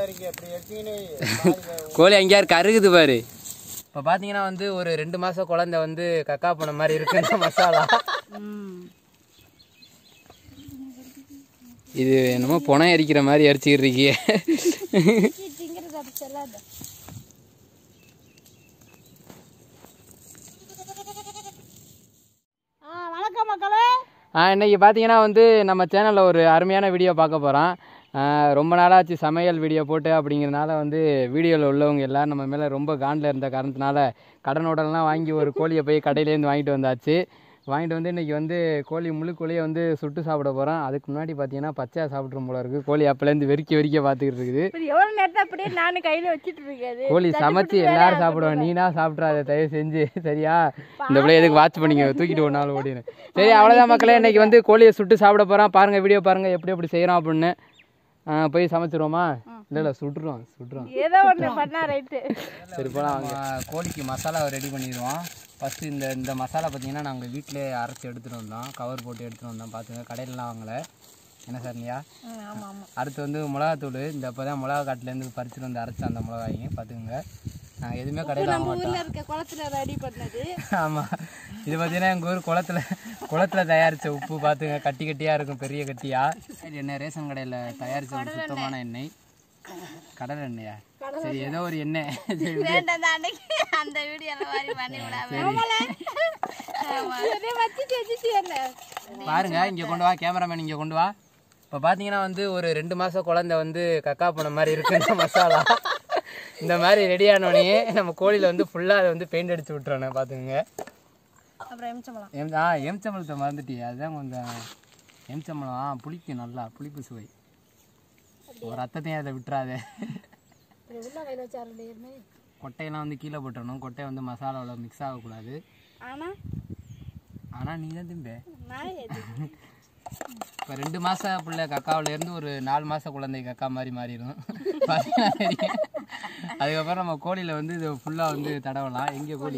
கோழி அங்கேயா இருக்கு அருகுது பாரு. இப்போ பார்த்தீங்கன்னா வந்து ஒரு 2 மாதம் குழந்தை வந்து கக்கா போன மாதிரி இருக்கு இந்த மசாலா. இது என்னமோ புனை அரிக்கிற மாதிரி அரிச்சிக்கிட்டு இருக்கியே. வணக்கம் மக்களே. இன்னைக்கு பார்த்தீங்கன்னா வந்து நம்ம சேனலில் ஒரு அருமையான வீடியோ பார்க்க போகிறோம். ரொம்ப நாளாச்சு சமையல் வீடியோ போட்டு அப்படிங்கிறதுனால வந்து வீடியோவில் உள்ளவங்க எல்லோரும் நம்ம மேலே ரொம்ப காண்டில் இருந்த காரணத்தினால கடனோடலாம் வாங்கி ஒரு கோழியை போய் கடையிலேருந்து வாங்கிட்டு வந்தாச்சு. வாங்கிட்டு வந்து இன்றைக்கி வந்து முழு கோழியை வந்து சுட்டு சாப்பிட போகிறோம். அதுக்கு முன்னாடி பார்த்தீங்கன்னா பச்சையாக சாப்பிட்ரும் போல இருக்குது. கோழி அப்போலேருந்து வெறிக்க பார்த்துக்கிட்டு இருக்குது. எவ்வளோ நேரத்தை அப்படியே நானும் கையில் வச்சுட்டு இருக்கேன். கோழி சமைச்சு எல்லாரும் சாப்பிடுவோம், நீனா சாப்பிட்றாத தயவு செஞ்சு, சரியா? இந்த பிள்ளை எதுக்கு வாட்ச் பண்ணிங்க, தூக்கிட்டு ஒரு நாள் ஓடினு. சரி, அவ்வளோதான் மக்களே. இன்றைக்கி வந்து கோழியை சுட்டு சாப்பிட போகிறோம். பாருங்கள், வீடியோ பாருங்கள் எப்படி செய்கிறோம் அப்படின்னு. போய் சமைச்சிருவோமா? இல்லை சுட்டுருவோம். ஏதோ ஒன்று பண்ணா ரைட்டு. சரி, போகலாம். அவங்க கோழிக்கு மசாலாவை ரெடி பண்ணிடுவோம். ஃபஸ்ட்டு இந்த மசாலா பார்த்திங்கன்னா நாங்கள் வீட்டிலே அரைச்சி எடுத்துகிட்டு வந்தோம், கவர் போட்டு எடுத்துகிட்டு வந்தோம். பார்த்துங்க, கடையிலலாம் வாங்கலை. என்ன சார்னியா? அடுத்து வந்து மிளகாத்தூள். இந்த இப்போ தான் மிளகா காட்டிலேருந்து பறிச்சுட்டு வந்து அரைச்சி அந்த மிளகாய்ங்க பார்த்துக்குங்க. நாங்கள் எதுவுமே கடையில் வாங்க மாட்டோம். குளத்துல ரெடி பண்ணது. ஆமாம், இது பார்த்தீங்கன்னா எங்கள் ஊர் குளத்துல தயாரித்த உப்பு. பார்த்துங்க, கட்டியாக இருக்கும், பெரிய கட்டியாக. எண்ணெய் ரேஷன் கடையில் தயாரித்த ஒரு சுத்தமான எண்ணெய், கடல் எண்ணெயா? சரி, ஏதோ ஒரு எண்ணெய். பாருங்க, இங்கே கொண்டு வா கேமராமேன், இங்கே கொண்டு வா. இப்போ பார்த்தீங்கன்னா வந்து ஒரு 2 மாதம் குழந்தை வந்து கக்கா போன மாதிரி இருக்கு இந்த மசாலா. இந்த மாதிரி ரெடியானோடனே நம்ம கோழியில் வந்து ஃபுல்லாக அதை வந்து பெயிண்ட் அடிச்சு விட்டுறோண்ணே. பார்த்துக்குங்க. அப்புறம் எம்சம்பளம். எம்சம்பளத்தை மறந்துட்டியே, அதுதான் கொஞ்சம் எம்சம்பளம் புளிக்கும், நல்லா புளிப்பு சுவை. ஒரு ரத்தத்தையும் அதை விட்டுறாதே. கொட்டையெல்லாம் வந்து கீழே போட்டுறணும். கொட்டையை வந்து மசாலாவில் மிக்ஸ் ஆகக்கூடாது. ஆனால் நீ தான் திம்பே. இப்போ 2 மாதம் பிள்ளை கக்காவிலேருந்து ஒரு 4 மாதம் குழந்தை கக்கா மாதிரி மாறிடும். அதுக்கப்புறம் நம்ம கோழியில் வந்து இது ஃபுல்லாக வந்து தடவலாம். எங்கே கோழி?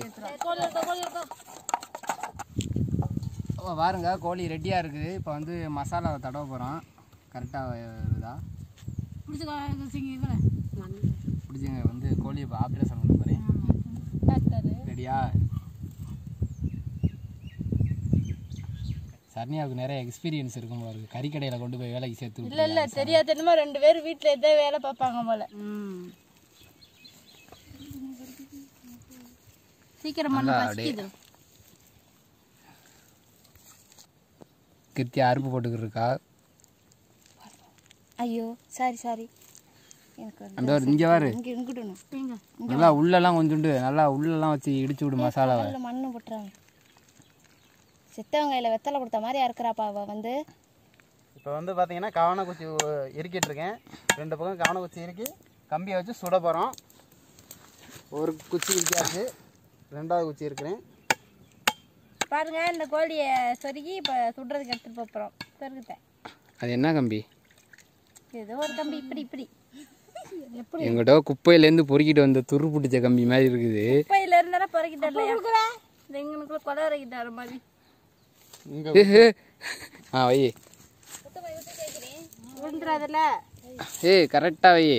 பாருங்க, கோழி ரெடியாக இருக்குது. இப்போ வந்து மசாலாவை தடவ போகிறோம். கரெக்டாக வருதா? பிடிச்சிங்க. வந்து கோழியை இப்போ ஆப்ரேஷன் பண்ண போகிறேன். ரெடியா? சரண்யாவுக்கு நிறைய எக்ஸ்பீரியன்ஸ் இருக்கும் போல இருக்கு. கறிக்கடையில் கொண்டு போய் வேலைக்கு சேர்த்து. இல்லை தெரியாது, என்னமோ 2 பேரும் வீட்டில் எதோ வேலை பார்ப்பாங்க போல. சீக்கிரம் கிருத்தியா அறுப்பு போட்டுக்கிட்டு இருக்கா. ஐயோ சாரி. அந்த இங்கே வாரு, நல்லா உள்ளெல்லாம் கொஞ்சோண்டு நல்லா உள்ளெல்லாம் வச்சு இடிச்சு விடு மசாலாவை. மண்ணு போட்டுறாங்க. செத்தவங்கையில் வெத்தலை கொடுத்த மாதிரி இருக்கிறாப்பா அவ வந்து. இப்போ வந்து பார்த்தீங்கன்னா கவனக்குச்சி இறுக்கிட்டு இருக்கேன். 2 பக்கம் கவனக்குச்சி இறுக்கி கம்பியை வச்சு சுட போகிறோம். ஒரு குச்சி இருக்காச்சு, 2வது குச்சி இருக்கிறேன். பாருங்க, இந்த கோழியை சொருகி இப்போ சுடுறதுக்கு எடுத்துகிட்டு போகிறோம். சொருகுத்தேன். அது என்ன கம்பி? ஏதோ ஒரு கம்பி இப்படி எங்கிட்ட குப்பையிலேருந்து பொறுக்கிட்டு வந்த துரு பிடிச்ச கம்பி மாதிரி இருக்குது. குப்பையில இருந்தாலும் பொறுக்கிட்டு எங்களுக்குள்ள கொலை வரைக்கிட்டாரு மாதிரி. வை விழுந்துடாதுல்ல. கரெக்டாக வை.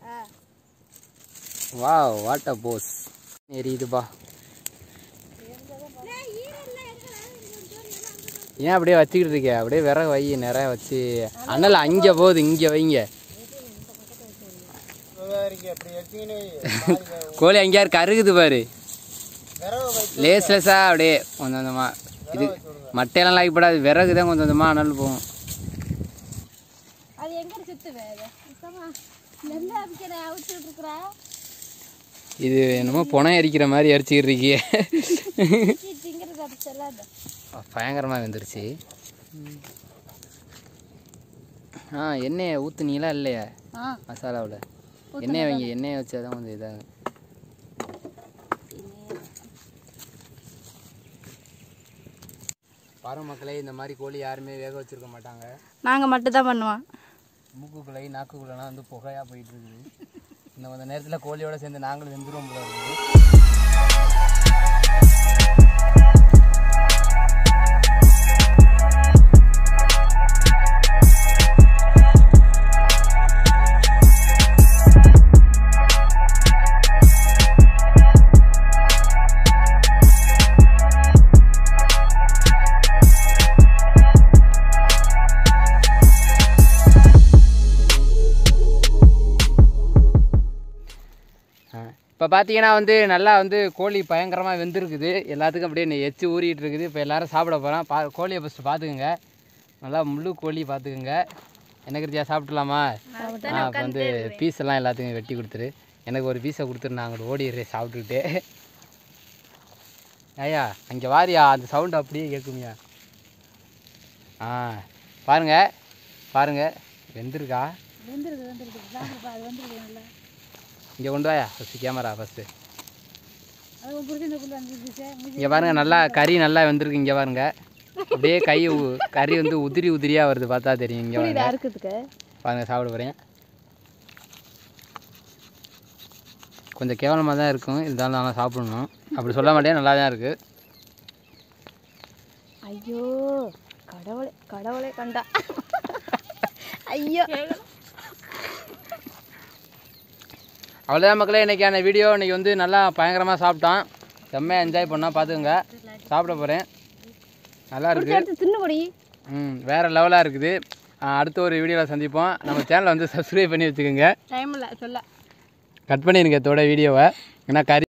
வா, வாட் அ போஸ். எரியுதுப்பா. ஏன் அப்படியே வச்சுக்கிட்டு இருக்க? அப்படியே விறகு வை, நிறைய வச்சு. அண்ணல அங்கே போகுது, இங்கே வைங்க. கோழி அங்கேயா இருக்கு அருகுது பாரு. லேஸ்லெஸ்ஸா அப்படியே கொஞ்சம் கொஞ்சமா. இது மட்டையெல்லாம் லாய்க்கப்படாது, விறகு தான் கொஞ்சம் கொஞ்சமா அனல் போகும். இது என்னமோ புனை அரிக்கிற மாதிரி அரிச்சிக்கிட்டு இருக்கியே. பயங்கரமாக வந்துருச்சு. எண்ணெயை ஊற்றுனீங்களா இல்லையா மசாலாவில்? எண்ணெயை வைங்க, எண்ணெயை வச்சாதான் கொஞ்சம் இதாகும். பாருங்க மக்களே, இந்த மாதிரி கோழி யாருமே வேக வச்சுருக்க மாட்டாங்க. நாங்கள் மட்டும் தான் பண்ணுவோம். மூக்குக்குள்ளே நாக்குக்குள்ளெல்லாம் வந்து புகையாக போயிட்டு இருக்குது. இந்த கொஞ்சம் நேரத்தில் கோழியோட சேர்ந்து நாங்களும் வெந்துருவோம் போல இருக்குது. இப்போ பார்த்தீங்கன்னா வந்து நல்லா வந்து கோழி பயங்கரமாக வெந்திருக்குது. எல்லாத்துக்கும் அப்படியே எச்சு ஊறிட்டு இருக்குது. இப்போ எல்லோரும் சாப்பிட போகிறோம். கோழியை ஃபஸ்ட்டு பார்த்துக்குங்க. நல்லா முழு கோழி பார்த்துக்குங்க. என்ன கிருத்தியா சாப்பிட்லாமா? இப்போ வந்து பீஸ் எல்லாம் எல்லாத்துக்கும் வெட்டி கொடுத்துரு. எனக்கு ஒரு பீஸை கொடுத்துரு, நான் அங்கே ஓடிடுறேன் சாப்பிட்டுக்கிட்டே. ஐயா அங்கே வாரியா, அந்த சவுண்டு அப்படியே கேட்குமியா? பாருங்கள் பாருங்கள், வெந்திருக்கா? இங்கே கொண்டு வாயா ஃபஸ்ட்டு கேமரா ஃபஸ்ட்டு. இங்கே பாருங்கள், நல்லா கறி நல்லா வெந்திருக்கு. இங்கே பாருங்கள், அப்படியே கறி வந்து உதிரி உதிரியாக வருது, பார்த்தா தெரியும். இங்கே பாருங்கள் சாப்பிட போகிறேன். கொஞ்சம் கேவலமாக தான் இருக்கும், இருந்தாலும் நல்லா சாப்பிடணும். அப்படி சொல்ல மாட்டேன், நல்லா தான் இருக்குது. ஐயோ கடவுளே கடவுளே கண்டா. ஐயோ அவ்வளோதான் மக்களே, இன்றைக்கான வீடியோ. இன்றைக்கி வந்து நல்லா பயங்கரமாக சாப்பிட்டான், செம்மையாக என்ஜாய் பண்ணால் பார்த்துக்குங்க. சாப்பிட போகிறேன், நல்லா இருக்குது. தின்னுபடி வேறு லெவலாக இருக்குது. அடுத்த ஒரு வீடியோவில் சந்திப்போம். நம்ம சேனலை வந்து சப்ஸ்கிரைப் பண்ணி வச்சுக்கோங்க. டைம் இல்லை சொல்ல கட் பண்ணிடுங்க இதோட வீடியோவை. ஏன்னா கறி